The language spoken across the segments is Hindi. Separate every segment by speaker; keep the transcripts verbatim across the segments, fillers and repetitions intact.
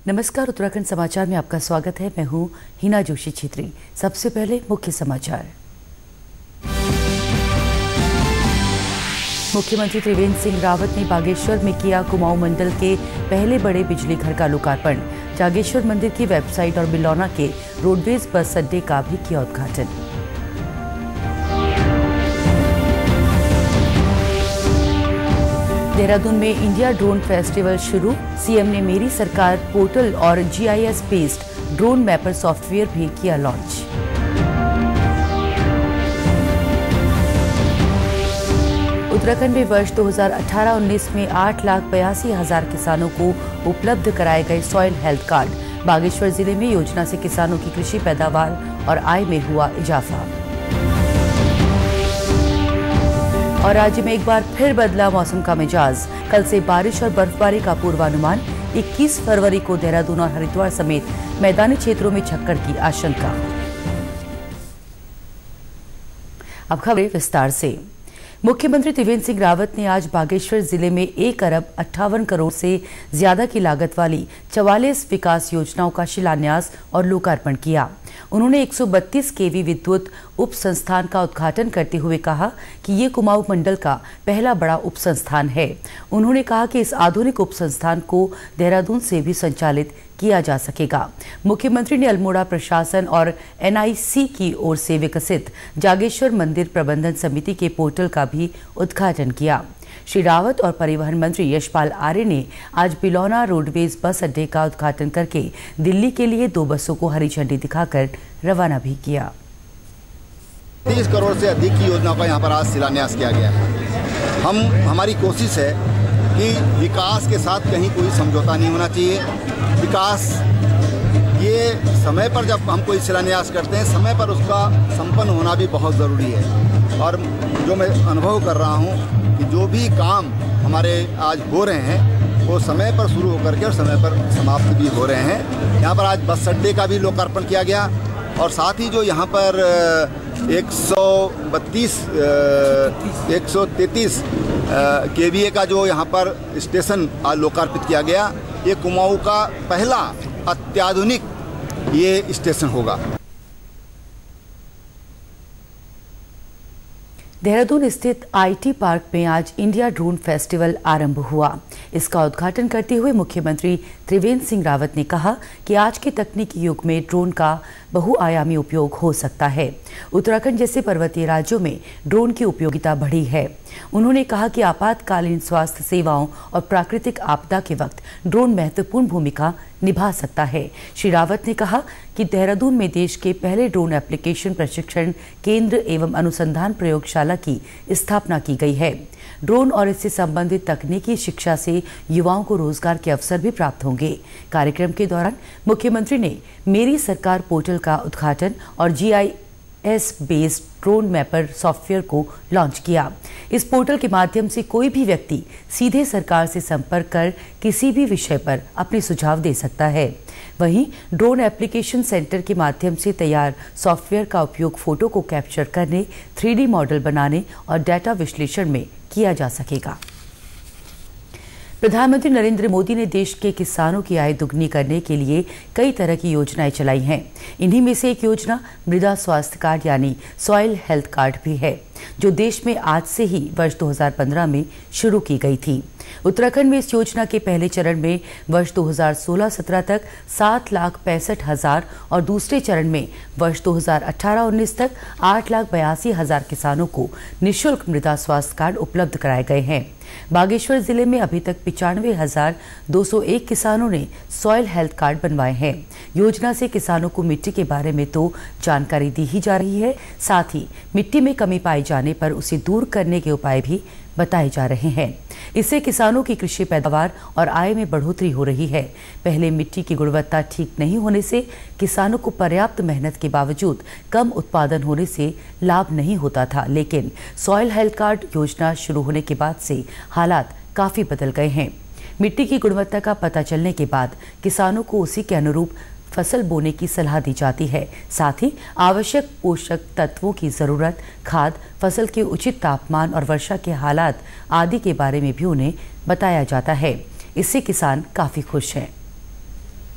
Speaker 1: नमस्कार, उत्तराखंड समाचार में आपका स्वागत है। मैं हूं हिना जोशी छेत्री। सबसे पहले मुख्य समाचार। मुख्यमंत्री त्रिवेंद्र सिंह रावत ने बागेश्वर में किया कुमाऊं मंडल के पहले बड़े बिजली घर का लोकार्पण। जागेश्वर मंदिर की वेबसाइट और बिलौना के रोडवेज बस अड्डे का भी किया उद्घाटन। देहरादून में इंडिया ड्रोन फेस्टिवल शुरू। सीएम ने मेरी सरकार पोर्टल और GIS based drone mapper software भी किया लॉन्च। उत्तराखंड में वर्ष दो हज़ार अठारह उन्नीस में आठ लाख बयासी हजार किसानों को उपलब्ध कराए गए सॉइल हेल्थ कार्ड। बागेश्वर जिले में योजना से किसानों की कृषि पैदावार और आय में हुआ इजाफा। और राज्य में एक बार फिर बदला मौसम का मिजाज। कल से बारिश और बर्फबारी का पूर्वानुमान। इक्कीस फरवरी को देहरादून और हरिद्वार समेत मैदानी क्षेत्रों में झक्कड़ की आशंका। अब खबरें विस्तार से। मुख्यमंत्री त्रिवेंद्र सिंह रावत ने आज बागेश्वर जिले में एक अरब अट्ठावन करोड़ से ज्यादा की लागत वाली चवालीस विकास योजनाओं का शिलान्यास और लोकार्पण किया। उन्होंने एक सौ बत्तीस केवी विद्युत उप संस्थान का उद्घाटन करते हुए कहा कि ये कुमाऊं मंडल का पहला बड़ा उप संस्थान है। उन्होंने कहा कि इस आधुनिक उप संस्थान को देहरादून से भी संचालित किया जा सकेगा। मुख्यमंत्री ने अल्मोड़ा प्रशासन और एनआईसी की ओर से विकसित जागेश्वर मंदिर प्रबंधन समिति के पोर्टल का भी उद्घाटन किया। श्री रावत और परिवहन मंत्री यशपाल आर्य ने आज बिलौना रोडवेज बस अड्डे का उद्घाटन करके दिल्ली के लिए दो बसों को हरी झंडी दिखाकर रवाना भी किया।
Speaker 2: तीस करोड़ से अधिक की योजनाओं का यहाँ पर आज शिलान्यास किया गया है। हम हमारी कोशिश है कि विकास के साथ कहीं कोई समझौता नहीं होना चाहिए। विकास ये समय पर जब हम कोई शिलान्यास करते हैं, समय पर उसका संपन्न होना भी बहुत ज़रूरी है। और जो मैं अनुभव कर रहा हूँ कि जो भी काम हमारे आज हो रहे हैं वो समय पर शुरू होकर के और समय पर समाप्त भी हो रहे हैं। यहाँ पर आज बस अड्डे का भी लोकार्पण किया गया और साथ ही जो यहाँ पर एक सौ बत्तीस एक सौ तैंतीस केवीए का जो यहाँ पर स्टेशन आज लोकार्पित किया गया, ये कुमाऊं का पहला अत्याधुनिक ये स्टेशन होगा।
Speaker 1: देहरादून स्थित आईटी पार्क में आज इंडिया ड्रोन फेस्टिवल आरंभ हुआ। इसका उद्घाटन करते हुए मुख्यमंत्री त्रिवेंद्र सिंह रावत ने कहा कि आज के तकनीकी युग में ड्रोन का बहुआयामी उपयोग हो सकता है। उत्तराखंड जैसे पर्वतीय राज्यों में ड्रोन की उपयोगिता बढ़ी है। उन्होंने कहा कि आपातकालीन स्वास्थ्य सेवाओं और प्राकृतिक आपदा के वक्त ड्रोन महत्वपूर्ण भूमिका निभा सकता है। श्री रावत ने कहा कि देहरादून में देश के पहले ड्रोन एप्लीकेशन प्रशिक्षण केंद्र एवं अनुसंधान प्रयोगशाला की स्थापना की गई है। ड्रोन और इससे संबंधित तकनीकी शिक्षा से युवाओं को रोजगार के अवसर भी प्राप्त होंगे। कार्यक्रम के दौरान मुख्यमंत्री ने मेरी सरकार पोर्टल का उद्घाटन और GIS based drone mapper software को लॉन्च किया। इस पोर्टल के माध्यम से कोई भी व्यक्ति सीधे सरकार से संपर्क कर किसी भी विषय पर अपने सुझाव दे सकता है। वहीं ड्रोन एप्लीकेशन सेंटर के माध्यम से तैयार सॉफ्टवेयर का उपयोग फोटो को कैप्चर करने, थ्री डी मॉडल बनाने और डाटा विश्लेषण में किया जा सकेगा। प्रधानमंत्री नरेंद्र मोदी ने देश के किसानों की आय दुगनी करने के लिए कई तरह की योजनाएं चलाई हैं। इन्हीं में से एक योजना मृदा स्वास्थ्य कार्ड यानी सॉइल हेल्थ कार्ड भी है, जो देश में आज से ही वर्ष दो हज़ार पंद्रह में शुरू की गई थी। उत्तराखंड में इस योजना के पहले चरण में वर्ष दो हज़ार सोलह सत्रह तक सात लाख पैंसठ हजार और दूसरे चरण में वर्ष दो हज़ार अठारह उन्नीस तक आठ लाख बयासी हजार किसानों को निःशुल्क मृदा स्वास्थ्य कार्ड उपलब्ध कराए गए हैं। बागेश्वर जिले में अभी तक पिचानवे हजार दो सौ एक किसानों ने सॉइल हेल्थ कार्ड बनवाए हैं। योजना से किसानों को मिट्टी के बारे में तो जानकारी दी ही जा रही है, साथ ही मिट्टी में कमी पाए जाने पर उसे दूर करने के उपाय भी बताए जा रहे हैं। इससे किसानों की कृषि पैदावार और आय में बढ़ोतरी हो रही है। पहले मिट्टी की गुणवत्ता ठीक नहीं होने से किसानों को पर्याप्त मेहनत के बावजूद कम उत्पादन होने से लाभ नहीं होता था, लेकिन सॉइल हेल्थ कार्ड योजना शुरू होने के बाद से हालात काफी बदल गए हैं। मिट्टी की गुणवत्ता का पता चलने के बाद किसानों को उसी के अनुरूप फसल बोने की सलाह दी जाती है। साथ ही आवश्यक पोषक तत्वों की जरूरत, खाद, फसल के उचित तापमान और वर्षा के हालात आदि के बारे में भी उन्हें बताया जाता है। इससे किसान काफी खुश हैं।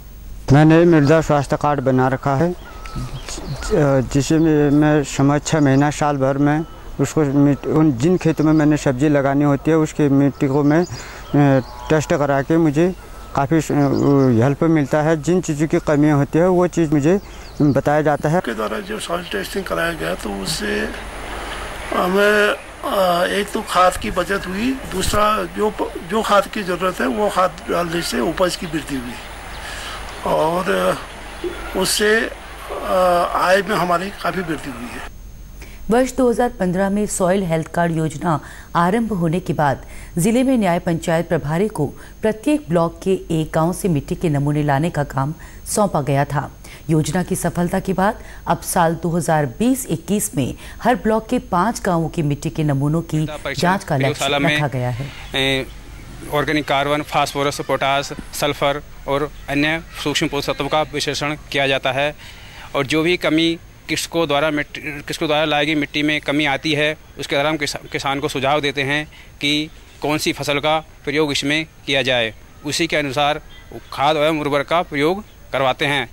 Speaker 3: मैंने मृदा स्वास्थ्य कार्ड बना रखा है, जिसे मैं समझ छः महीना साल भर में उसको उन जिन खेतों में मैंने सब्जी लगानी होती है उसकी मिट्टी को मैं टेस्ट करा के मुझे काफ़ी हेल्प मिलता है। जिन चीज़ों की कमियां होती है वो चीज़ मुझे बताया जाता है।
Speaker 4: के द्वारा जो सॉइल टेस्टिंग कराया गया तो उससे हमें एक तो खाद की बचत हुई, दूसरा जो जो खाद की ज़रूरत है वो खाद डालने से उपज की वृद्धि हुई और उससे आय में हमारी काफ़ी वृद्धि हुई है।
Speaker 1: वर्ष दो हज़ार पंद्रह में सॉइल हेल्थ कार्ड योजना आरंभ होने के बाद जिले में न्याय पंचायत प्रभारी को प्रत्येक ब्लॉक के एक गांव से मिट्टी के नमूने लाने का काम सौंपा गया था। योजना की सफलता के बाद अब साल दो हज़ार बीस इक्कीस में हर ब्लॉक के पांच गांवों की मिट्टी के नमूनों की जांच का लक्ष्य रखा गया है।
Speaker 5: Organic carbon, phosphorus, potash, sulphur और अन्य सूक्ष्म पोषक तत्वों का विश्लेषण किया जाता है और जो भी कमी किसको द्वारा मिट्टी किसको द्वारा लाई गई मिट्टी में कमी आती है उसके द्वारा हम किसान, किसान को सुझाव देते हैं कि कौन सी फसल का प्रयोग इसमें किया जाए। उसी के अनुसार खाद एवं उर्वरक का प्रयोग करवाते हैं।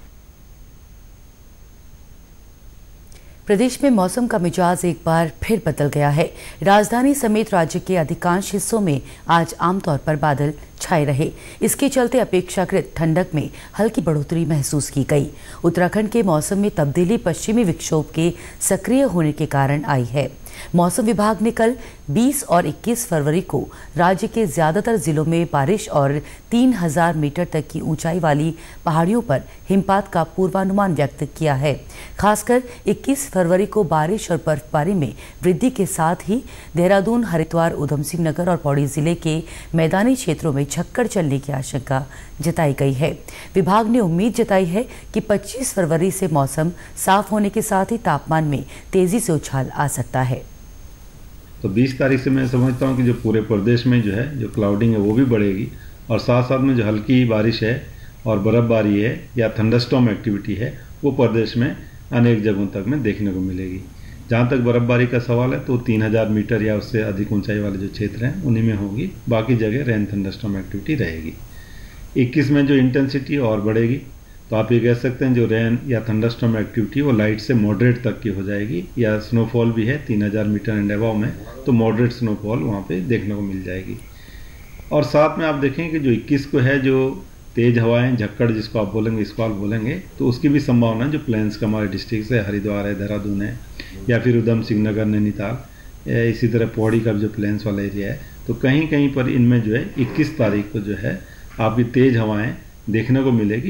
Speaker 1: प्रदेश में मौसम का मिजाज एक बार फिर बदल गया है। राजधानी समेत राज्य के अधिकांश हिस्सों में आज आमतौर पर बादल छाए रहे। इसके चलते अपेक्षाकृत ठंडक में हल्की बढ़ोतरी महसूस की गई। उत्तराखंड के मौसम में तब्दीली पश्चिमी विक्षोभ के सक्रिय होने के कारण आई है। मौसम विभाग ने कल बीस और इक्कीस फरवरी को राज्य के ज्यादातर जिलों में बारिश और तीन हज़ार मीटर तक की ऊंचाई वाली पहाड़ियों पर हिमपात का पूर्वानुमान व्यक्त किया है। खासकर इक्कीस फरवरी को बारिश और बर्फबारी में वृद्धि के साथ ही देहरादून, हरिद्वार, उधम सिंह नगर और पौड़ी जिले के मैदानी क्षेत्रों में झक्कड़ चलने की आशंका जताई गई है। विभाग ने उम्मीद जताई है कि पच्चीस फरवरी से मौसम साफ होने के साथ ही तापमान में तेजी से उछाल आ सकता है।
Speaker 6: तो बीस तारीख से मैं समझता हूँ कि जो पूरे प्रदेश में जो है जो क्लाउडिंग है वो भी बढ़ेगी और साथ साथ में जो हल्की बारिश है और बर्फबारी है या थंडरस्टॉर्म एक्टिविटी है वो प्रदेश में अनेक जगहों तक में देखने को मिलेगी। जहाँ तक बर्फबारी का सवाल है तो तीन हज़ार मीटर या उससे अधिक ऊंचाई वाले जो क्षेत्र हैं उन्हीं में होगी, बाकी जगह रेन थंडरस्टॉर्म एक्टिविटी रहेगी। इक्कीस में जो इंटेंसिटी और बढ़ेगी तो आप ये कह सकते हैं जो रेन या थंडरस्टॉर्म एक्टिविटी वो लाइट से मॉडरेट तक की हो जाएगी या स्नोफॉल भी है तीन हज़ार मीटर एंड अबव में तो मॉडरेट स्नोफॉल वहाँ पे देखने को मिल जाएगी। और साथ में आप देखें कि जो इक्कीस को है जो तेज़ हवाएं, झक्कड़ जिसको आप बोलेंगे, स्क्वाल बोलेंगे, तो उसकी भी संभावना जो प्लेन्स का हमारे डिस्ट्रिक्ट है, हरिद्वार है, देहरादून है या फिर उधम सिंह नगर, नैनीताल, इसी तरह पौड़ी का जो प्लेन्स वाला एरिया है, तो कहीं कहीं पर इनमें जो है इक्कीस तारीख को जो है आपकी तेज़ हवाएं देखने को मिलेगी।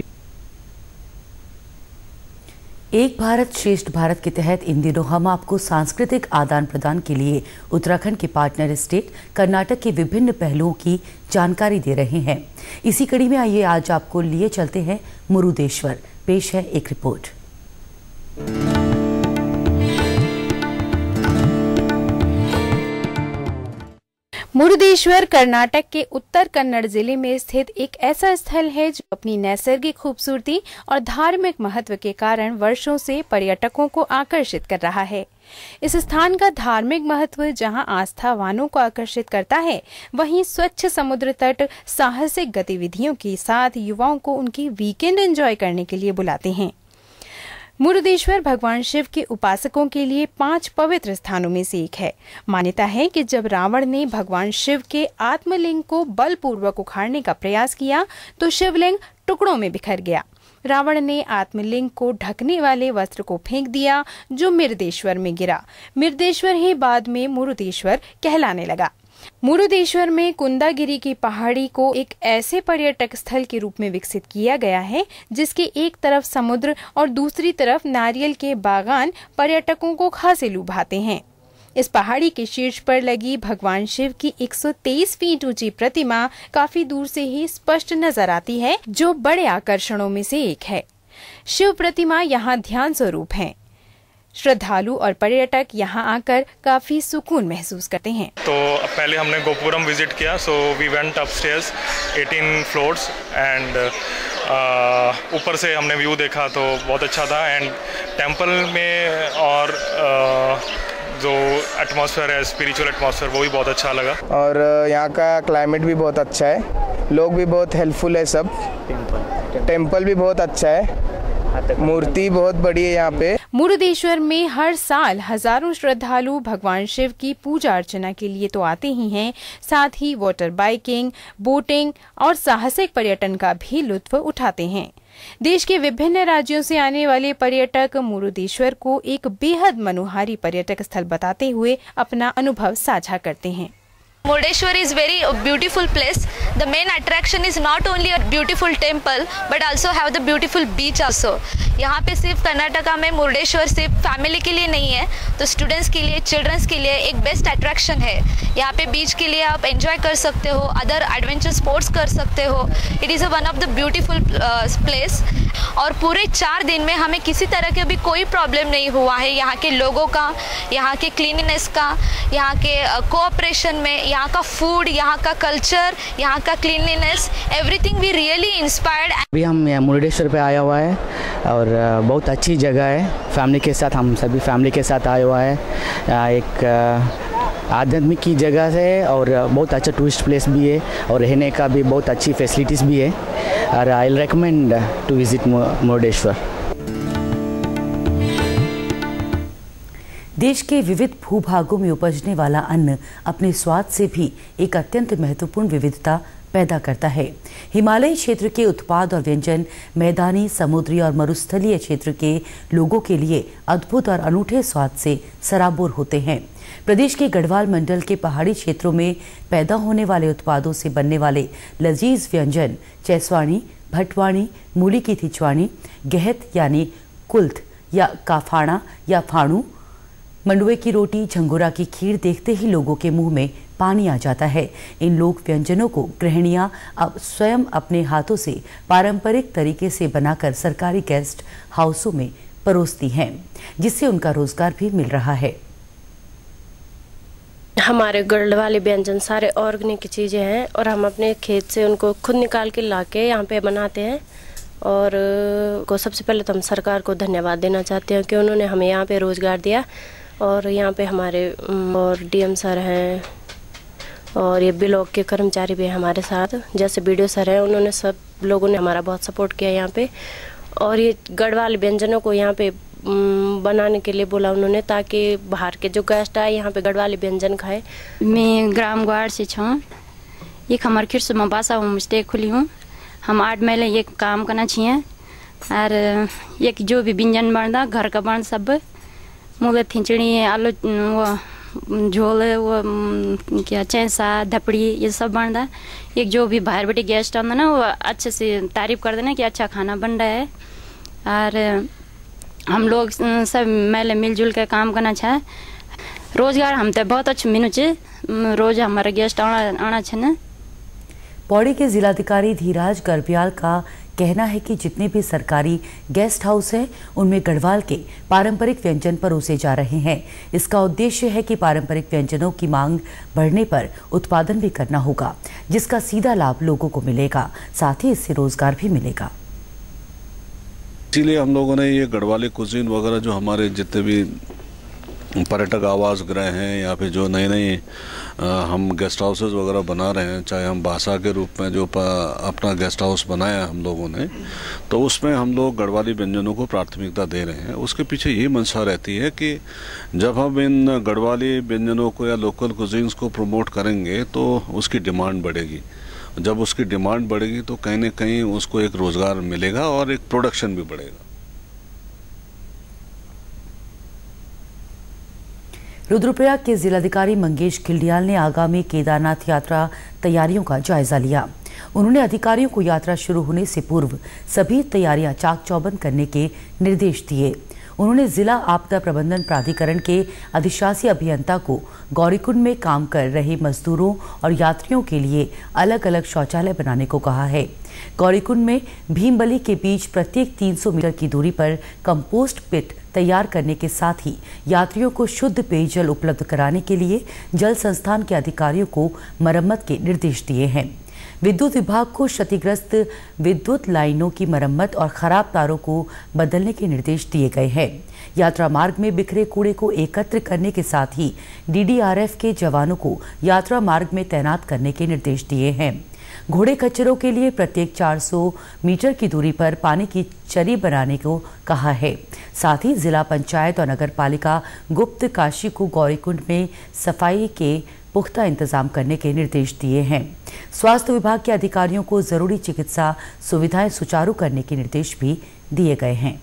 Speaker 1: एक भारत श्रेष्ठ भारत के तहत इन दिनों हम आपको सांस्कृतिक आदान प्रदान के लिए उत्तराखंड के पार्टनर स्टेट कर्नाटक के विभिन्न पहलुओं की जानकारी दे रहे हैं। इसी कड़ी में आइए आज आपको लिए चलते हैं मुरुदेश्वर। पेश है एक रिपोर्ट।
Speaker 7: मुरुदेश्वर कर्नाटक के उत्तर कन्नड़ जिले में स्थित एक ऐसा स्थल है जो अपनी नैसर्गिक खूबसूरती और धार्मिक महत्व के कारण वर्षों से पर्यटकों को आकर्षित कर रहा है। इस स्थान का धार्मिक महत्व जहां आस्थावानों को आकर्षित करता है, वहीं स्वच्छ समुद्र तट साहसिक गतिविधियों के साथ युवाओं को उनकी वीकेंड एंजॉय करने के लिए बुलाते हैं। मुरुदेश्वर भगवान शिव के उपासकों के लिए पांच पवित्र स्थानों में से एक है। मान्यता है कि जब रावण ने भगवान शिव के आत्मलिंग को बलपूर्वक उखाड़ने का प्रयास किया तो शिवलिंग टुकड़ों में बिखर गया। रावण ने आत्मलिंग को ढकने वाले वस्त्र को फेंक दिया जो मिर्देश्वर में गिरा। मिर्देश्वर ही बाद में मुरुदेश्वर कहलाने लगा। मुरुदेश्वर में कुंदागिरी की पहाड़ी को एक ऐसे पर्यटक स्थल के रूप में विकसित किया गया है जिसके एक तरफ समुद्र और दूसरी तरफ नारियल के बागान पर्यटकों को खासे लुभाते हैं। इस पहाड़ी के शीर्ष पर लगी भगवान शिव की एक सौ तेईस फीट ऊंची प्रतिमा काफी दूर से ही स्पष्ट नजर आती है, जो बड़े आकर्षणों में से एक है। शिव प्रतिमा यहाँ ध्यान स्वरूप है। श्रद्धालु और पर्यटक यहाँ आकर काफी सुकून महसूस करते हैं।
Speaker 8: तो पहले हमने गोपुरम विजिट किया, सो वी वेंट अपस्टेयर्स अठारह फ्लोर्स एंड ऊपर से हमने व्यू देखा तो बहुत अच्छा था। एंड टेंपल में और uh, जो एटमॉस्फेयर है, स्पिरिचुअल एटमॉस्फेयर, वो भी बहुत अच्छा लगा।
Speaker 9: और यहाँ का क्लाइमेट भी बहुत अच्छा है, लोग भी बहुत हेल्पफुल है सब। टेम्पल भी बहुत अच्छा है, मूर्ति बहुत बड़ी है यहाँ पे।
Speaker 7: मुरुदेश्वर में हर साल हजारों श्रद्धालु भगवान शिव की पूजा अर्चना के लिए तो आते ही हैं, साथ ही वाटर बाइकिंग, बोटिंग और साहसिक पर्यटन का भी लुत्फ उठाते हैं। देश के विभिन्न राज्यों से आने वाले पर्यटक मुरुदेश्वर को एक बेहद मनोहारी पर्यटक स्थल बताते हुए अपना अनुभव साझा करते हैं।
Speaker 10: Murdeshwar is very beautiful place. The main attraction is not only a beautiful temple but also have the beautiful beach also. यहाँ पे सिर्फ कर्नाटका में मुर्डेश्वर सिर्फ फैमिली के लिए नहीं है, तो स्टूडेंट्स के लिए, चिल्ड्रंस के लिए एक बेस्ट अट्रैक्शन है। यहाँ पे बीच के लिए आप एंजॉय कर सकते हो, अदर एडवेंचर स्पोर्ट्स कर सकते हो। It is a one of the beautiful place. और पूरे चार दिन में हमें किसी तरह के भी कोई प्रॉब्लम नहीं हुआ है। यहाँ के लोगों का, यहाँ के क्लीनिनेस का, यहाँ के कोऑपरेशन में, यहाँ का फूड, यहाँ का कल्चर, यहाँ का cleanliness, everything we really inspired.
Speaker 11: अभी हम मुरुडेश्वर पे आया हुआ है और बहुत अच्छी जगह है। फैमिली के साथ, हम सभी फैमिली के साथ आया हुआ है। एक आध्यात्मिक की जगह है और बहुत अच्छा टूरिस्ट प्लेस भी है और रहने का भी बहुत अच्छी फैसिलिटीज़ भी है और I will recommend to visit Murudeshwar.
Speaker 1: देश के विविध भूभागों में उपजने वाला अन्न अपने स्वाद से भी एक अत्यंत महत्वपूर्ण विविधता पैदा करता है। हिमालयी क्षेत्र के उत्पाद और व्यंजन मैदानी, समुद्री और मरुस्थलीय क्षेत्र के लोगों के लिए अद्भुत और अनूठे स्वाद से सराबोर होते हैं। प्रदेश के गढ़वाल मंडल के पहाड़ी क्षेत्रों में पैदा होने वाले उत्पादों से बनने वाले लजीज व्यंजन चैसवानी, भटवाणी, मूली की थिचवानी, गहत यानी कुल्थ या काफाणा या फाणू, मंडुए की रोटी, झंगोरा की खीर देखते ही लोगों के मुंह में पानी आ जाता है। इन लोक व्यंजनों को गृहिणियां अब स्वयं अपने हाथों से पारंपरिक तरीके से बनाकर सरकारी गेस्ट हाउसों में परोसती हैं, जिससे उनका रोजगार भी मिल रहा है।
Speaker 12: हमारे गढ़ वाले व्यंजन सारे ऑर्गेनिक की चीज़ें हैं और हम अपने खेत से उनको खुद निकाल के ला के यहाँ पे बनाते हैं। और को सबसे पहले तो हम सरकार को धन्यवाद देना चाहते हैं कि उन्होंने हमें यहाँ पे रोज़गार दिया। और यहाँ पे हमारे और डीएम सर हैं और ये ब्लॉक के कर्मचारी भी हैं हमारे साथ, जैसे बीडीओ सर हैं, उन्होंने सब लोगों ने हमारा बहुत सपोर्ट किया यहाँ पे। और ये गढ़वाल व्यंजनों को यहाँ पे बनाने के लिए बोला उन्होंने, ताकि बाहर के जो गेस्ट आए यहाँ पे गढ़वाली व्यंजन खाए।
Speaker 13: मैं ग्राम ग्वाड़ से छूँ, ये हमारे खिरसु में बासा होम स्टे खुली हूँ। हम आठ महीने ये काम करना चाहिए और ये जो भी व्यंजन बनता घर का बन सब मुँह खिचड़ी, आलू वो झोल, वो क्या चैसा, धपड़ी, ये सब बनता। एक जो भी बाहर बैठे गेस्ट आना ना, वो अच्छे से तारीफ कर देना कि अच्छा खाना बन रहा है। और हम लोग सब मेले मिलजुल के काम करना चाहे। रोजगार हम तो बहुत अच्छे मिलू चे, रोज हमारे गेस्ट आना आना छे ना।
Speaker 1: पौड़ी के जिलाधिकारी धीराज गर्ब्याल का कहना है कि जितने भी सरकारी गेस्ट हाउस हैं उनमें गढ़वाल के पारंपरिक व्यंजन परोसे जा रहे हैं। इसका उद्देश्य है कि पारंपरिक व्यंजनों की मांग बढ़ने पर उत्पादन भी करना होगा, जिसका सीधा लाभ लोगों को मिलेगा, साथ ही इससे रोजगार भी मिलेगा।
Speaker 14: इसीलिए हम लोगों ने ये गढ़वाली कुजीन वगैरह जो हमारे जितने भी पर्यटक आवास गृह हैं या फिर जो नए नए हम गेस्ट हाउसेस वगैरह बना रहे हैं, चाहे हम बासा के रूप में जो अपना गेस्ट हाउस बनाया हम लोगों ने, तो उसमें हम लोग गढ़वाली व्यंजनों को प्राथमिकता दे रहे हैं। उसके पीछे ये मंशा रहती है कि जब हम इन गढ़वाली व्यंजनों को या लोकल कुजीन्स को प्रमोट करेंगे तो उसकी डिमांड बढ़ेगी। जब उसकी डिमांड बढ़ेगी तो कहीं ना कहीं उसको एक रोज़गार मिलेगा और एक प्रोडक्शन भी बढ़ेगा।
Speaker 1: रुद्रप्रयाग के जिलाधिकारी मंगेश खिल्डियाल ने आगामी केदारनाथ यात्रा तैयारियों का जायजा लिया। उन्होंने अधिकारियों को यात्रा शुरू होने से पूर्व सभी तैयारियां चाक चौबंद करने के निर्देश दिए। उन्होंने जिला आपदा प्रबंधन प्राधिकरण के अधिशासी अभियंता को गौरीकुंड में काम कर रहे मजदूरों और यात्रियों के लिए अलग अलग शौचालय बनाने को कहा है। गौरीकुंड में भीमबली के बीच प्रत्येक तीन सौ मीटर की दूरी पर कंपोस्ट पिट तैयार करने के साथ ही यात्रियों को शुद्ध पेयजल उपलब्ध कराने के लिए जल संस्थान के अधिकारियों को मरम्मत के निर्देश दिए हैं। विद्युत विभाग को क्षतिग्रस्त विद्युत लाइनों की मरम्मत और खराब तारों को बदलने के निर्देश दिए गए हैं। यात्रा मार्ग में बिखरे कूड़े को एकत्र करने के साथ ही डीडीआरएफ के जवानों को यात्रा मार्ग में तैनात करने के निर्देश दिए हैं। घोड़े खच्चरों के लिए प्रत्येक चार सौ मीटर की दूरी पर पानी की चरी बनाने को कहा है। साथ ही जिला पंचायत और नगर पालिका गुप्त काशी को गौरीकुंड में सफाई के पुख्ता इंतजाम करने के निर्देश दिए हैं। स्वास्थ्य विभाग के अधिकारियों को जरूरी चिकित्सा सुविधाएं सुचारू करने के निर्देश भी दिए गए हैं।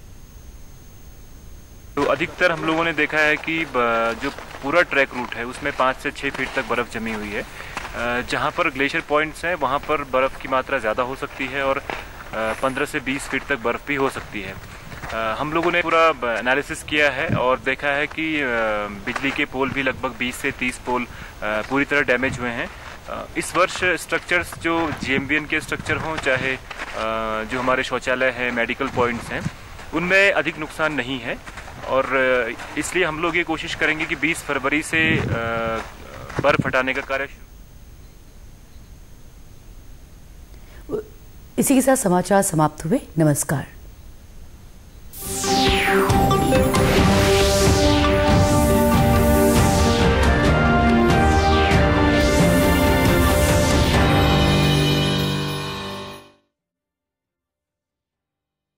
Speaker 15: तो अधिकतर हम लोगों ने देखा है कि जो पूरा ट्रैक रूट है उसमें पाँच से छः फीट तक बर्फ़ जमी हुई है। जहाँ पर ग्लेशियर पॉइंट्स हैं वहाँ पर बर्फ़ की मात्रा ज़्यादा हो सकती है और पंद्रह से बीस फीट तक बर्फ़ भी हो सकती है। हम लोगों ने पूरा एनालिसिस किया है और देखा है कि बिजली के पोल भी लगभग बीस से तीस पोल पूरी तरह डैमेज हुए हैं। इस वर्ष स्ट्रक्चर्स जो जीएमबीएन के स्ट्रक्चर हों चाहे जो हमारे शौचालय हैं, मेडिकल पॉइंट्स हैं, उनमें अधिक नुकसान नहीं है और इसलिए हम लोग ये कोशिश करेंगे कि बीस फरवरी से बर्फ हटाने का कार्य।
Speaker 1: इसी के साथ समाचार समाप्त हुए। नमस्कार।